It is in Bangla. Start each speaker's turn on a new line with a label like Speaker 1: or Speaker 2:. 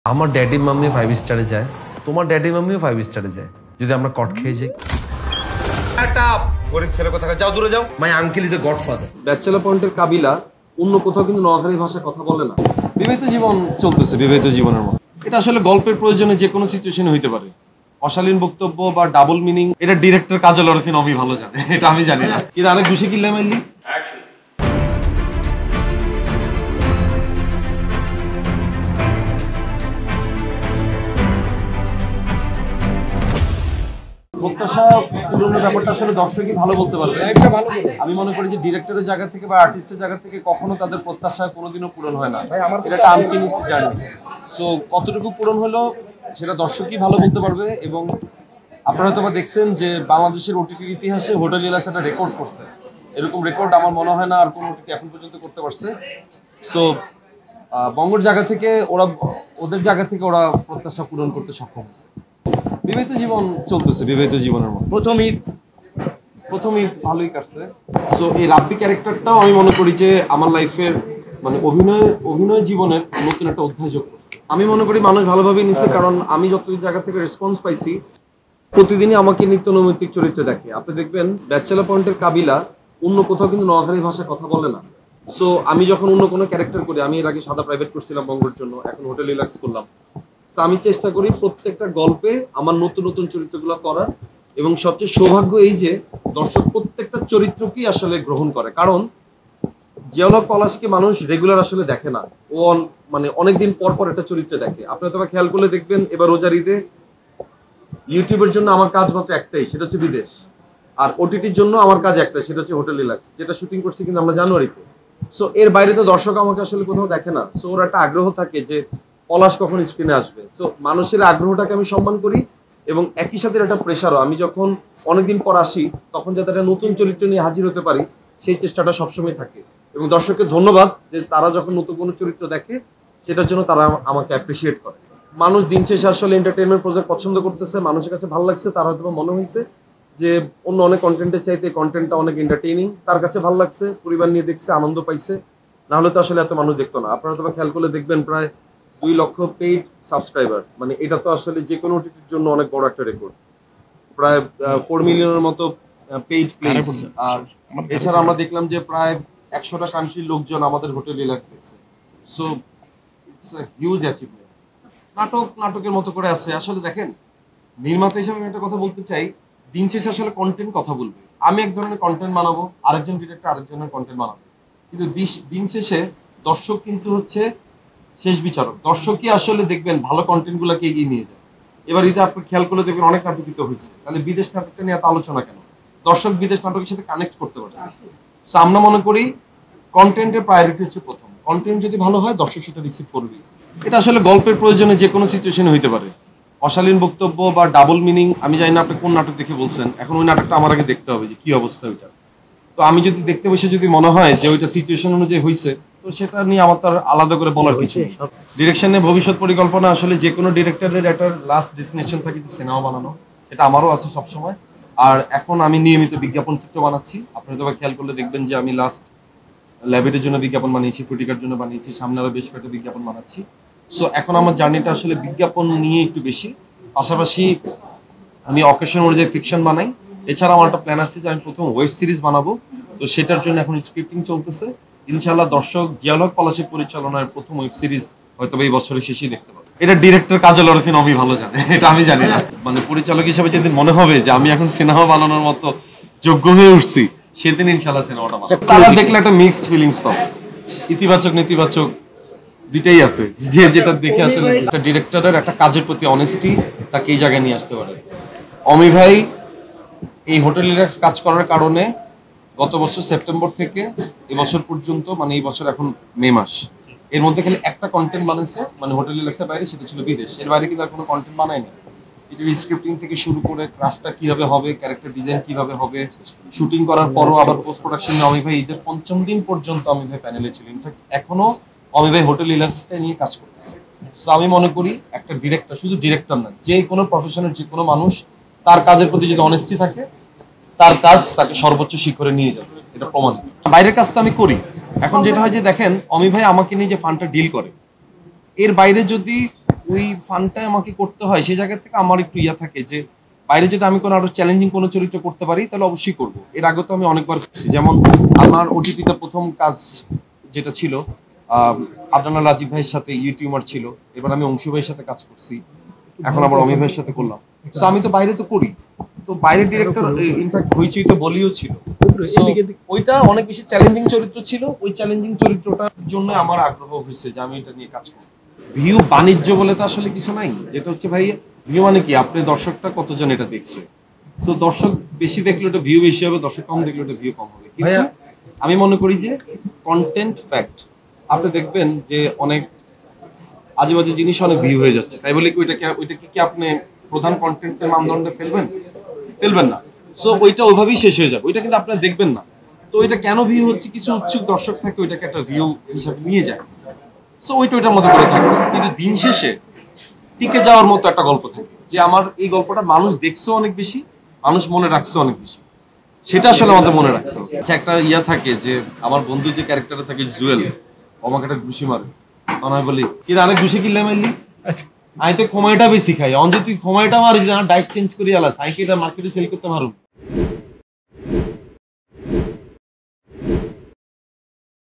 Speaker 1: আমার ড্যাডি মাম্মি 5 স্টারে যায়, তোমার ড্যাডি মাম্মিও 5 স্টারে যায়। যদি আমরা কট খেয়ে যাই, গরিব ছেলে কোথাকার, যাও দূরে যাও। My uncle is a godfather.
Speaker 2: Bachelor পয়েন্টের কাবিলা অন্য কোথাও কিন্তু নোয়াখালী ভাষায় কথা বলে না। বিবাহিত জীবন চলতেছে বিবাহিত জীবনের মতো। এটা আসলে গল্পের প্রয়োজনে যে কোনো সিচুয়েশনে হইতে পারে। অশালীন বক্তব্য বা ডাবল মিনিং, এটা ডিরেক্টর কাজল আরফিন অমি ভালো জানে, এটা আমি জানি না। কিন্তু অনেক ঘুষি কিনলে মাইলি প্রত্যাশা পূরণের ব্যাপারটা আসলে দর্শকই ভালো বলতে পারবে। আমি মনে করি যে ডিরেক্টরের জায়গা থেকে বা আর্টিস্টের জায়গা থেকে কখনো তাদের প্রত্যাশা কোনোদিনও পূরণ হয় না। এটা একটা আনফিনিশড জার্নি। সো কতটুকু পূরণ হলো সেটা দর্শকই ভালো বলতে পারবে। এবং আপনারা হয়তো বা দেখছেন যে বাংলাদেশের ওটিটির ইতিহাসে হোটেল ইলাস একটা রেকর্ড করছে। এরকম রেকর্ড আমার মনে হয় না আর কোনো ওটিটি এখন পর্যন্ত করতে পারছে। সো বঙ্গর জায়গা থেকে ওদের জায়গা থেকে ওরা প্রত্যাশা পূরণ করতে সক্ষম হয়েছে। বিবাহিত জীবন চলতেছে বিবাহিত জীবনের মতো। প্রথম ঈদ ভালোই কাটছে। সো এই রাব্বি ক্যারেক্টারটাও আমি মনে করি যে আমার লাইফের মানে অভিনয় জীবনের নতুন একটা অধ্যায় যোগ করছে। আমি মনে করি মানুষ ভালোভাবেই নিচ্ছে, কারণ আমি যত জায়গা থেকে রেসপন্স পাইছি প্রতিদিনই আমাকে নিত্য নৈমিত্তিক চরিত্রে দেখে। আপনি দেখবেন ব্যাচেলর পয়েন্টের কাবিলা অন্য কোথাও কিন্তু নোয়াখালী ভাষায় কথা বলে না। সো আমি যখন অন্য কোনো ক্যারেক্টার করি, আমি এর আগে সাদা প্রাইভেট করছিলাম বঙ্গের জন্য, এখন হোটেল রিল্যাক্স করলাম। আমি চেষ্টা করি প্রত্যেকটা গল্পে আমার নতুন নতুন চরিত্রগুলো করার। এবং সবচেয়ে সৌভাগ্য এই যে দর্শক প্রত্যেকটা চরিত্রকেই আসলে গ্রহণ করে, কারণ জিয়াউল পলাশকে মানুষ রেগুলার আসলে দেখে না। ও মানে অনেকদিন পর পর একটা চরিত্রে দেখে। আপনি হয়তো খেয়াল করলে দেখবেন এবার রোজার ঈদে ইউটিউবের জন্য আমার কাজ মাত্র একটাই, সেটা হচ্ছে বিদেশ। আর ওটিটির জন্য আমার কাজ একটাই, সেটা হচ্ছে হোটেল রিল্যাক্স, যেটা শুটিং করছি কিন্তু আমরা জানুয়ারিতে। সো এর বাইরে তো দর্শক আমাকে আসলে কোথাও দেখে না। সো ওর একটা আগ্রহ থাকে যে পলাশ কখন স্ক্রিনে আসবে। তো মানুষের আগ্রহটাকে আমি সম্মান করি। এবং একই সাথে একটা প্রেশারও, আমি যখন অনেকদিন পর আসি তখন যাতে একটা নতুন চরিত্র নিয়ে হাজির হতে পারি সেই চেষ্টাটা সবসময় থাকে। এবং দর্শককে ধন্যবাদ যে তারা যখন নতুন কোনো চরিত্র দেখে সেটার জন্য তারা আমাকে অ্যাপ্রিসিয়েট করে। মানুষ দিন শেষে আসলে এন্টারটেইনমেন্ট প্রজেক্ট পছন্দ করতেছে, মানুষের কাছে ভালো লাগছে। তার হয়তো মনে হয়েছে যে অন্য অনেক কন্টেন্টের চাইতে কন্টেন্টটা অনেক এন্টারটেইনিং, তার কাছে ভালো লাগছে, পরিবার নিয়ে দেখছে, আনন্দ পাইছে। না হলে তো আসলে এত মানুষ দেখতো না। আপনারা তো খেয়াল করলে দেখবেন প্রায় 2 লক্ষ পেইড সাবস্ক্রাইবার, মানে এটা তো আসলে যে কোনো ওটিটির জন্য অনেক বড় একটা রেকর্ড। প্রায় 4 মিলিয়নের মতো পেইড প্লেস। আর এছাড়া আমরা দেখলাম যে প্রায় 100টা কান্ট্রির লোকজন আমাদের হোটেল রিল্যাক্স দেখছে। So it's a huge achievement. নাটকের মতো করে আছে। আসলে দেখেন, নির্মাতা হিসেবে আমি একটা কথা বলতে চাই, দিন শেষে আসলে কন্টেন্ট কথা বলবে। আমি এক ধরনের কন্টেন্ট বানাবো, আরেকজন ডিরেক্টর আরেক ধরনের কন্টেন্ট বানাবো, কিন্তু দিন শেষে দর্শক কিন্তু হচ্ছে শেষ বিচারক। দর্শকই আসলে দেখবেন ভালো কন্টেন্ট গুলাকে এগিয়ে নিয়ে যায়। এবার ঈদে আপনি খেয়াল করলে দেখবেন অনেক নাটকিত হয়েছে। তাহলে বিদেশ নাটকটা নিয়ে এত আলোচনা কেন? দর্শক বিদেশ নাটকের সাথে কানেক্ট করতে পারছে। সো আমরা মনে করি কন্টেন্টের প্রায়োরিটি হচ্ছে প্রথম। কন্টেন্ট যদি ভালো হয় দর্শক সেটা রিসিভ করবে। এটা আসলে গল্পের প্রয়োজনে যে কোনো সিচুয়েশনে হইতে পারে। অশালীন বক্তব্য বা ডাবল মিনিং, আমি জানি না আপনি কোন নাটক দেখে বলছেন, এখন ওই নাটকটা আমার আগে দেখতে হবে যে কি অবস্থা ওইটা। তো আমি যদি দেখতে বসে যদি মনে হয় যে ওইটা সিচুয়েশন অনুযায়ী হয়েছে, তো সেটা নিয়ে আমার তার আলাদা করে বলার কিছু নেই। ডিরেকশনে ভবিষ্যৎ পরিকল্পনা আসলে যে কোনো ডিরেক্টরের একটা লাস্ট ডেস্টিনেশন থাকে যে সিনেমা বানানো, সেটা আমারও আছে সবসময়। আর এখন আমি নিয়মিত বিজ্ঞাপন চিত্র বানাচ্ছি। আপনারা তো খেয়াল করলে দেখবেন যে আমি লাস্ট ল্যাবেটের জন্য বিজ্ঞাপন বানিয়েছি, ফ্রুটিকার জন্য বানিয়েছি, সামনে আরো বেশ কয়েকটা বিজ্ঞাপন বানাচ্ছি। সো এখন আমার জার্নিটা আসলে বিজ্ঞাপন নিয়ে একটু বেশি। পাশাপাশি আমি অকেশন অনুযায়ী ফিকশন বানাই। এছাড়া আমার একটা প্ল্যান আছে যে আমি প্রথম ওয়েব সিরিজ বানাবো। তো সেটার জন্য এখন স্ক্রিপ্টিং চলতেছে। ইনশাআল্লাহ দর্শক জিয়াউল পলাশের পরিচালনার প্রথম ওয়েব সিরিজ হয়তো এই বছরের শেষেই দেখতে পাবে। এটা ডিরেক্টর কাজল আরফিন অমি ভালো জানে, এটা আমি জানি না। মানে পরিচালক হিসেবে যেদিন মনে হবে যে আমি এখন সিনেমা বানানোর মতো যোগ্য হয়ে উঠছি, সেদিন ইনশাআল্লাহ সিনেমাটা বানাবো। তারা দেখলে একটা মিক্সড ফিলিংস পাবে, ইতিবাচক নেতিবাচক দুইটাই আছে। যে যেটা দেখে আসলে একটা ডিরেক্টরের একটা কাজের প্রতি অনেস্টি তাকে এই জায়গায় নিয়ে আসতে পারে। অমি ভাই এই হোটেল রিল্যাক্স কাজ করার কারণে গত বছর সেপ্টেম্বর থেকে এবছর পর্যন্ত, মানে এই বছর এখন মে মাস, এর মধ্যে খালি একটা কন্টেন্ট বানাইছে, মানে হোটেল রিল্যাক্সের বাইরে, সেটা ছিল বিদেশ। এর বাইরে কিন্তু আর কোনো কন্টেন্ট বানায়নি। এটার স্ক্রিপ্টিং থেকে শুরু করে ক্রাফটটা কিভাবে হবে, ক্যারেক্টার ডিজাইন কিভাবে হবে, শুটিং করার পরও আবার পোস্ট প্রোডাকশন নিয়ে অমি ভাই ঈদের 5ম দিন পর্যন্ত অমি ভাই প্যানেলে ছিল। ইনফ্যাক্ট এখনো অমি ভাই হোটেল রিল্যাক্সটা নিয়ে কাজ করতেছে। সো আমি মনে করি একটা ডিরেক্টর, শুধু ডিরেক্টর না, যে কোনো প্রফেশনের যে কোনো মানুষ, তার কাজের প্রতি যদি অনেস্টি থাকে, তার কাজ তাকে সর্বোচ্চ শিখরে নিয়ে যাবে, এটা প্রমাণ। বাইরের কাজ তো আমি করি। এখন যেটা হয় যে দেখেন, অমি ভাই আমাকে নিয়ে যে ফান্ডটা ডিল করে, এর বাইরে যদি ওই ফানটাই আমাকে করতে হয়, সেই জায়গা থেকে আমার একটু ইয়া থাকে যে বাইরে যদি আমি কোনো আরো চ্যালেঞ্জিং কোনো চরিত্র করতে পারি তাহলে অবশ্যই করব। এর আগে তো আমি অনেকবার করছি, যেমন আমার ওটিটিতে প্রথম কাজ যেটা ছিল আদনান রাজীব ভাইয়ের সাথে, ইউটিউবার ছিল। এবার আমি অংশু ভাইয়ের সাথে কাজ করছি, এখন আবার অমিত ভাইয়ের সাথে করলাম। তো আমি তো বাইরে তো করি, তো বাইরের ডিরেক্টর ইনফ্যাক্ট হইচই তো বলিও ছিল। So, ওইটা অনেক বেশি চ্যালেঞ্জিং চরিত্র ছিল, ওই চ্যালেঞ্জিং চরিত্রটার জন্য আমার আগ্রহ হয়েছে যে আমি এটা নিয়ে কাজ করব। ভিউ বাণিজ্য বলে তো আসলে কিছু নাই, যেটা হচ্ছে ভাই ভিউ মানে কি, আপনি দর্শকটা কতজন এটা দেখছে। তো দর্শক বেশি দেখলে ওটা ভিউ বেশি হবে, দর্শক কম দেখলে ওটা ভিউ কম হবে। কিন্তু আমি মনে করি যে কন্টেন্ট ফ্যাক্ট, আপনি দেখবেন যে অনেক আজে বাজে জিনিস অনেক ভিউ হয়ে যাচ্ছে, তাই বলে কি ওইটা কি আপনি প্রধান কন্টেন্টের মানদণ্ডে ফেলবেন না। সো ওইটা ওইভাবেই শেষ হয়ে যাবে, ওইটা কিন্তু আপনারা দেখবেন না। তো ওইটা কেন ভিউ হচ্ছে, কিছু উৎসুক দর্শক থাকে ওইটাকে একটা ভিউ হিসাবে নিয়ে যায়। সো ওইটার মতো করে থাকবে, কিন্তু দিন শেষে টিকে যাওয়ার মতো একটা গল্প থাকে যে আমার এই গল্পটা মানুষ দেখছে অনেক বেশি, মানুষ মনে রাখছে অনেক বেশি, সেটা আসলে আমাদের মনে রাখতে হবে। আচ্ছা, একটা ইয়া থাকে যে আমার বন্ধু যে ক্যারেক্টারটা থাকে জুয়েল, আমাকে একটা ঘুষি মারে, আমি বলি কি আরেক ঘুষি কিনলে মারলি, আমি তো সময়টা বেশি খাই, অন যে তুই সময়টা মারিস না, ডাইস চেঞ্জ করি আলাস, আমি কি এটা মার্কেটে সেল করতে পারুম।